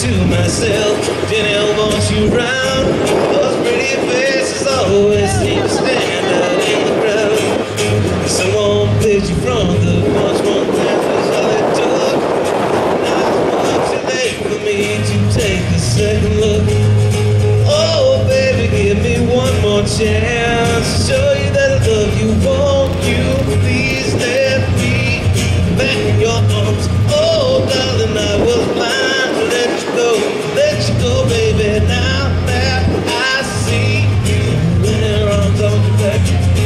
to myself, Jenny, I want you round. Those pretty faces always seem to stand out in the crowd. Someone picked you from the bunch one time, that's all it took. Now it's much too late for me to take a second look. Oh baby, give me one more chance to show you that I love you. Won't you please let me back in your arms? Oh darling, I was blind to let you go, baby. Now that I see you in your arms, I'm back.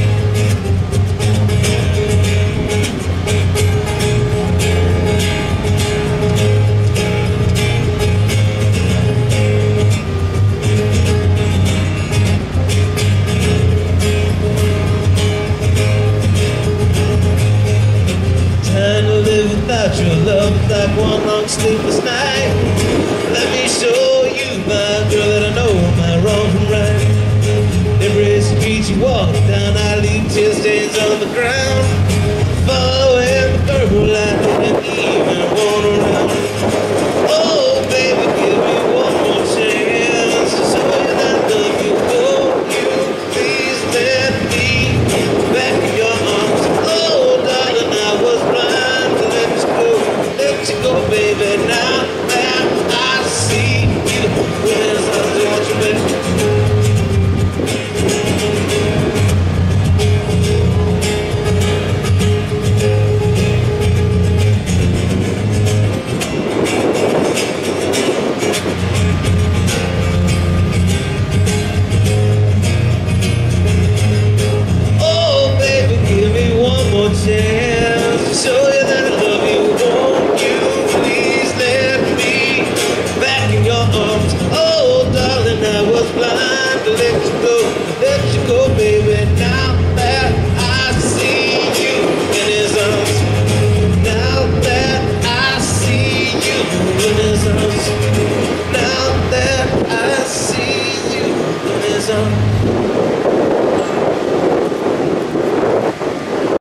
Without your love, like one long sleepless night. Let me show you, my girl, that I know my wrong from right. Every street you walk down, I leave tear stains on the ground. Following the purple light, didn't even want around. Oh, baby, give me one more chance to show you that I love you. Won't you please let me back in your arms? Oh, darling, I was blind. Let you go, baby, now.